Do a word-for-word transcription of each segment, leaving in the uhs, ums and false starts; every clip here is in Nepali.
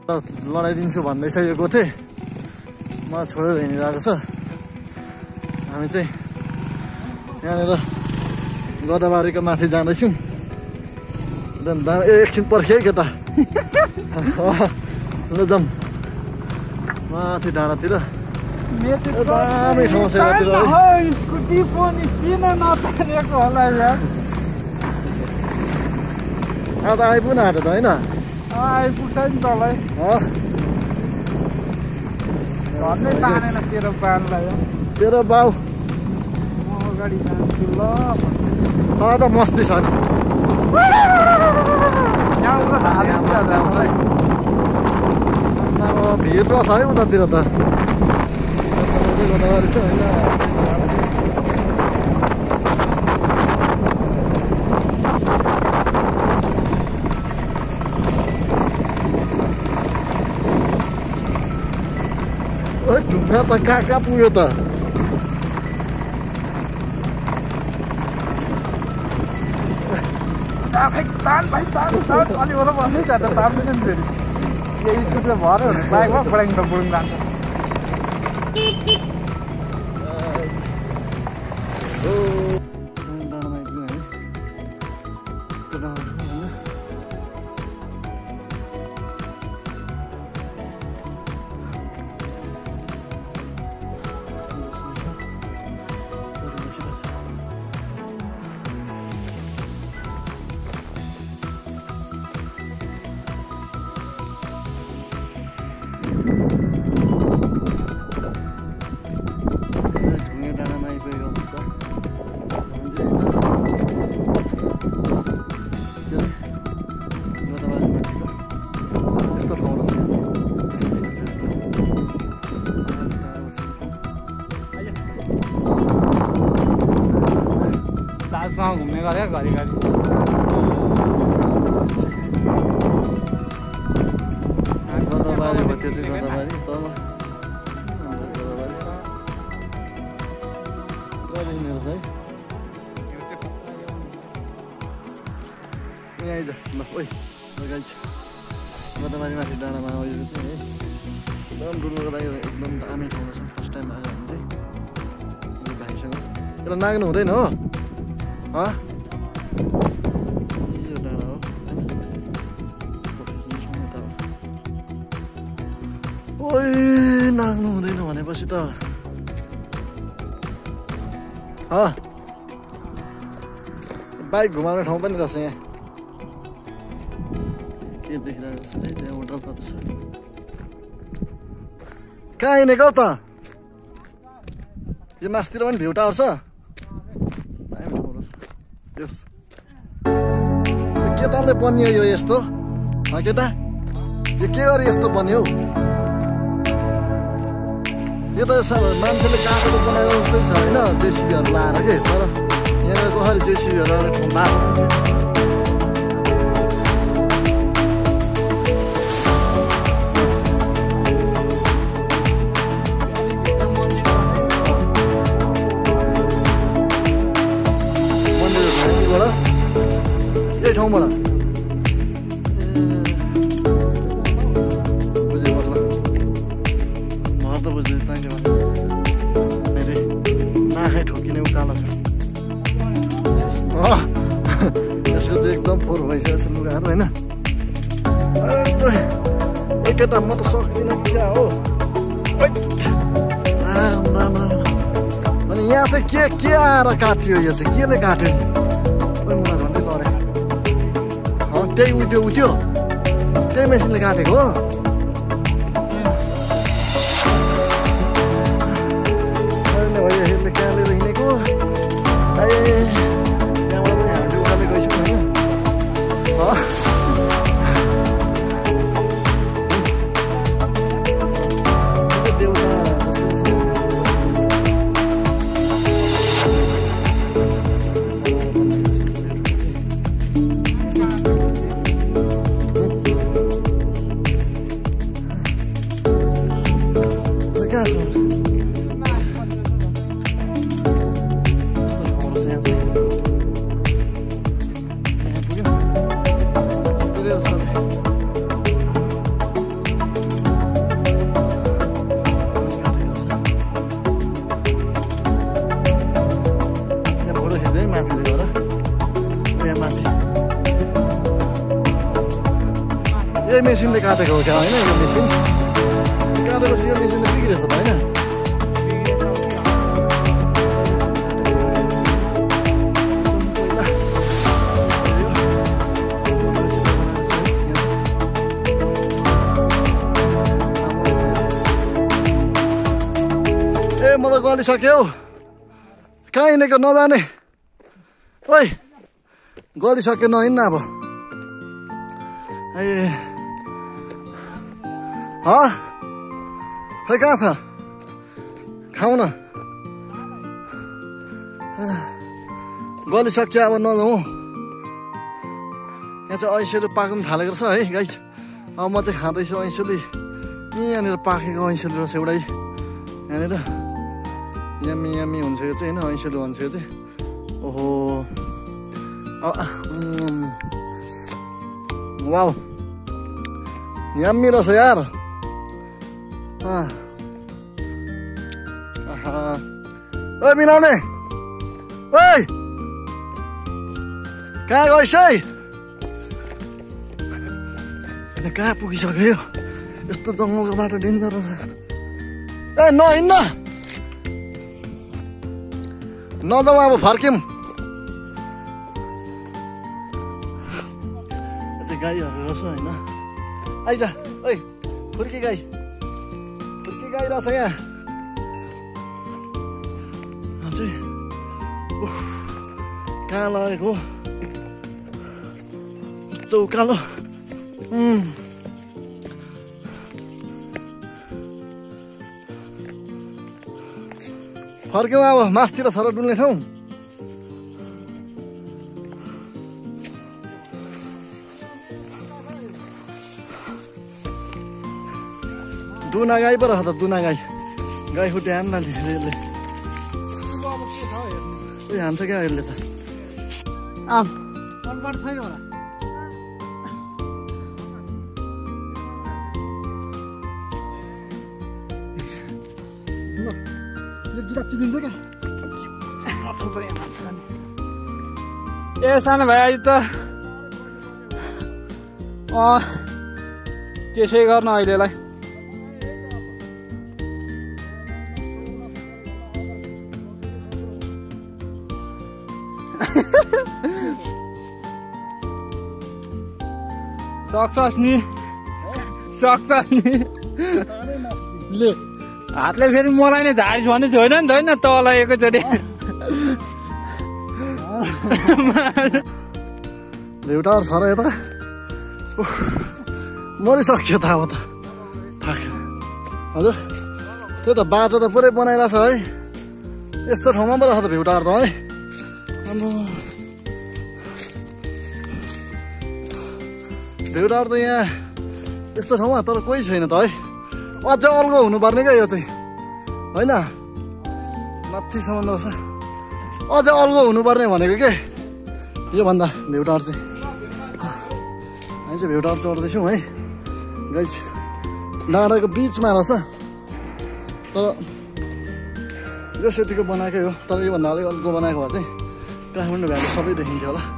लडाइदिन्छु भन्दैसकेको थिएँ म छोडेर हिँडिरहेको छ हामी चाहिँ यहाँनिर गदाबारीको माथि जाँदैछौँ एकछिन पर्खे केटा ल जाउँ माथि डाँडातिर दामी ठाउँ छ यतातिर स्कुटी पनि किन नतारेको होला यार अब त आइपुग्न आँट्यो त होइन आइपुग्छ नि तँलाई भन्नै तानेन तेरो बाललाई तेरो बाउ म अगाडि जान्छु ल तर त मस्ती छ नि अब भिड रहेछ है उतातिर त गोदावरी छ होइन ढुङ्गा त कहाँ कहाँ पुग्यो त तान भाइ तान तान अलि ओला बस्नै जान्छ तान्दैन नि फेरि यही स्कुटी भर्यो भने बाइकमा पढाइ त बुढ्नु जान्छ दाजुसँग घुम्ने गरे घरि घरि गदाबारी भयो त्यो चाहिँ गदाबारी तल है आइज ल ओइ गाइज गदाबारी माथि डाँडामा आएको चाहिँ है एकदम डुल्नुको लागि एकदम दामी ठाउँ छ फर्स्ट टाइम आयो भने चाहिँ भाइसँग त्यसलाई नाग्नु हुँदैन हो यो डाँडा हो होइन ओइ नाग्नु हुँदैन भनेपछि त बाइक घुमाउने ठाउँ पनि रहेछ यहाँ के देखिरहेको छ त्यहाँ होटलहरू छ कहाँ हिँडेको त यो मासतिर पनि भ्यू टावर छ के तालले बनियो यो यस्तो केटा यो के गरी यस्तो बन्यो यो त मान्छेले काटेर बनाएको जस्तै छ होइन जेसिबीहरू लाएर के तर यहाँ कसरी जेसिबीहरू आउने ठाउँ लाएर यही ठाउँबाट बुझेँ मतलब घर त बुझेँ तैँले भने मैले नाखै ठोकिने उकालो छ यसको चाहिँ एकदम फोहोर भइसकेको छ लुगाहरू होइन एकैटा म त सक्दिनँ क्या हो अनि यहाँ चाहिँ के के आएर काट्यो यो चाहिँ केले काट्यो नि मलाई झन्डै लडे त्यही उ त्यो उ त्यो त्यही मेसिनले काटेको हो भयो यसले कहाँ लिएर हिँडेको ए त्यहाँबाट पनि हामी चाहिँ उकालो गइसक्यौँ होइन देउता यही मेसिनले काटेको हो क्या होइन यो मेसिन काटेपछि यो मेसिन त बिग्रेछ त होइन ए म त गलिसक्यो कहाँ हिँडेको नजाने ओइ गलिसक्यो नहिँड्न अब ए खै कहाँ छ खाऊ न गलिसक्यो अब नजाउँ यहाँ चाहिँ ऐँसेलु पाक्नु थालेको रहेछ है गाइस अब म चाहिँ खाँदैछु ऐँसेलु यहाँनिर पाकेको ऐँसेलु रहेछ एउटै यहाँनिर यम्मी यम्मी हुन्छ यो चाहिँ होइन ऐँसेलु भन्छ यो चाहिँ ओहो वाउ यम्मी रहेछ यार ओ मिलाउने ओइ कहाँ गइस है कहाँ पुगिसक्यो यस्तो जङ्गलको बाटो डेन्जर रहेछ ए नहिँड्न नजाउँ अब फर्क्यौँ चाहिँ गाईहरू रहेछ होइन आइज ओइ फुर्की गाई फुर्की गाई रहेछ यहाँ चाहिँ कहाँ लगेको चौकालो फर्क्यौँ अब मासतिर सर डुल्ने ठाउँ दुना गाई पो रहेछ त दुना गाई गाई खुट्टी हान्न यसले उयो हान्छ क्या यसले त छैन होला जुत्ता चिप्लिन्छ क्या ए सानो भाइ अहिले त अँ त्यसै गर्न अहिलेलाई सक्छस् नि सक्छस् नि ले हातले फेरि मलाई नै झारिस भन्ने छैन नि त होइन तँलाई एकैचोटि भेउटार छ र यता मरिसक्यो त अब त थाक हजुर त्यही त बाटो त पुरै बनाइरहेछ है यस्तो ठाउँमा पो रहेछ त भेउटार त है अन्त भेउटार त यहाँ यस्तो ठाउँमा तर कोही छैन त है अझ अल्गो हुनुपर्ने क्या यो चाहिँ होइन माथिसम्म रहेछ अझ अल्गो हुनुपर्ने भनेको के योभन्दा भेउटार चाहिँ हामी चाहिँ भेउटार चढ्दैछौँ है गाइस डाँडाको बिचमा रहेछ तर यो सेतीको बनाएकै हो तर योभन्दा अलिक अल्गो बनाएको भए चाहिँ काठमाडौँ भ्याली सबै देखिन्थ्यो होला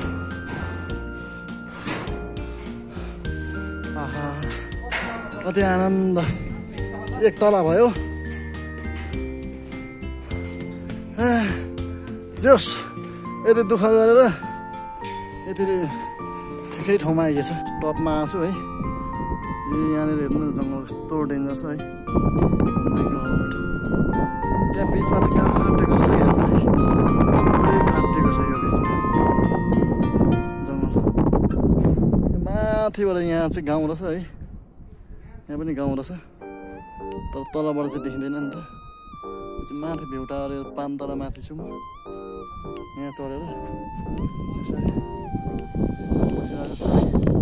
आहा कति आनन्द एक तला भयो जोस् यति दुःख गरेर यति ठिकै ठाउँमा आइएछ टपमा आछु है यो यहाँनिर हेर्नु न जङ्गल कस्तो डेन्जर छ है माइ गॉड त्यहाँ बिचमा चाहिँ काटेको छ हेर्नु है पुरै काटेको छ यो बिचमा जङ्गल यो माथिबाट यहाँ चाहिँ गाउँ रहेछ है यहाँ पनि गाउँ रहेछ तर तलबाट चाहिँ देखिँदैन नि त चाहिँ माथि भेउटाएर पान तला माथि छु म यहाँ चढेर यसरी बसिरहेको छ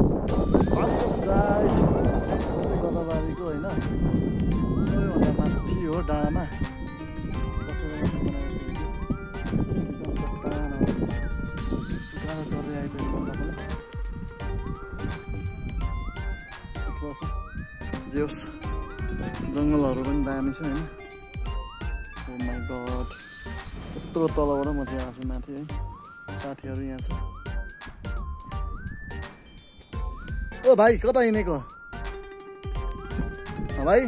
गाइस चाहिँ गदाबारीको होइन सबैभन्दा माथि हो डाँडामा बसेर बनाएको छ एकदम चट्टान उकालो चढ्दै आइपुग्यो तपाईँलाई जे होस् जङ्गलहरू पनि दामी छ होइन ओ माइ गड यत्रो तलबाट म चाहिँ आएको छु माथि है साथीहरू यहाँ छ ओ भाइ कता हिँडेको भाइ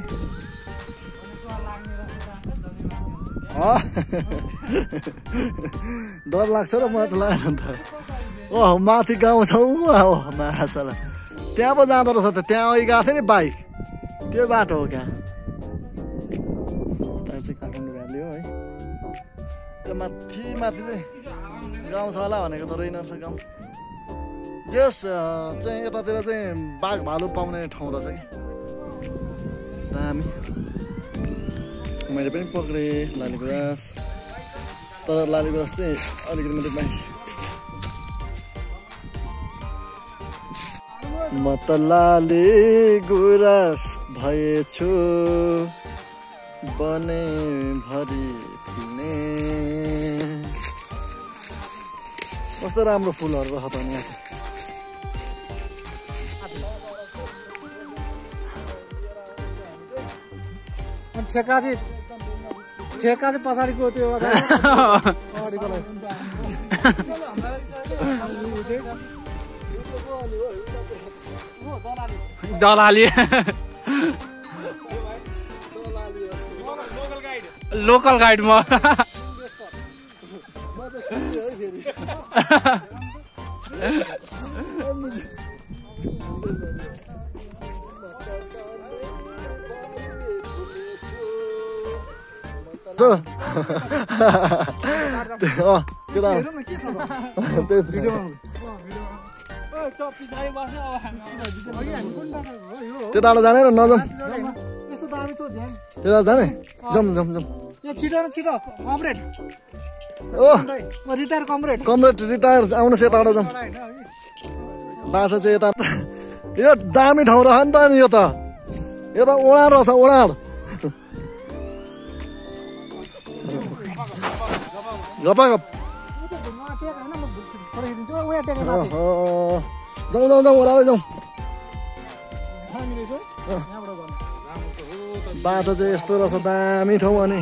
डर लाग्छ र मलाई त लागेन त ओ माथि गाउँ छौ मासला त्यहाँ पो जाँदो रहेछ त त्यहाँ अघि गएको थियो नि बाइक त्यो बाटो हो क्या त्यहाँ चाहिँ काठमाडौँ भ्याली हो है त्यो माथि माथि चाहिँ गाउँ छ होला भनेको त रहेनछ गाउँ जस चाहिँ यतातिर चाहिँ बाघ भालु पाउने ठाउँ रहेछ कि दामी मैले पनि पक्रेँ लालीगुराँस तर लालीगुराँस चाहिँ अलिकति मात्रै पाइन्छ म त लाली गुराँस भएछु बने भरि फिल्ने कस्तो राम्रो फुलहरू रहेछ त यहाँ ठेका चाहिँ ठेका चाहिँ पछाडिको त्यो दलाली लोकल गाइड म त्यो टाढो जाने र नजाउँ त्यता जाने जाउँ जाउँ जाउँ छिटो छिटो कमरेड ओ रिटायर कमरेड कमरेड रिटायर आउनुहोस् यताबाट जाउँ बाटो चाहिँ यता यो दामी ठाउँ रह नि त नि यो त यो त ओडार रहेछ ओडार गपागप जाउँ जाउँ जाउँ ओह्रालै जाउँ बाटो चाहिँ यस्तो रहेछ दामी ठाउँ अनि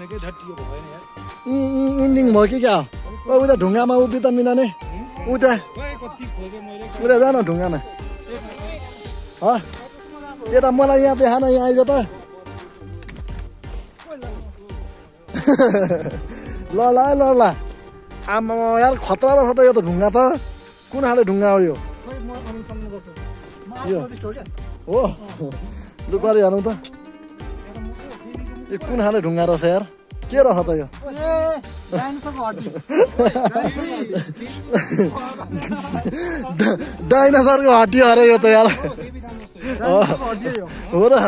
इन्डिङ भयो कि क्या हो उता ढुङ्गामा उभि त मिलाने उता उता जान ढुङ्गामा यता मलाई यहाँ देखान यहाँ आइज त ल ल ल ल आमा यार खतरा रहेछ त यो त ढुङ्गा त कुन खाले ढुङ्गा हो यो हो लु गरिहालौँ त यो कुन खाले ढुङ्गा रहेछ यार के रहेछ त यो डाइनासोरको हड्डी अरे यो त यार हो र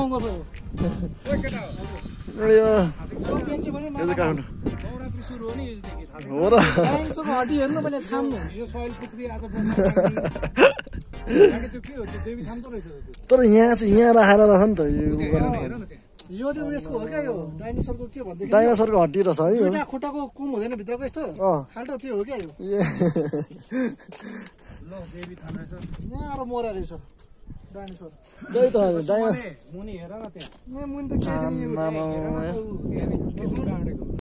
हो र तर यहाँ चाहिँ यहाँ राखेर रहेछ नि त यो चाहिँ उयसको हो क्या यो डाइनोसरको के भन्छ डाइनोसरको हड्डी रहेछ है यो खुट्टाको कुम हुँदैन भित्रको यस्तो खाल्टो त्यो हो क्या यो ल बेबी थाहा रहेछ यहाँ आएर मर्या रहेछ डाइनोसर त्यही त डाइनोसर मुनि हेर न त्यहाँ मुनि त के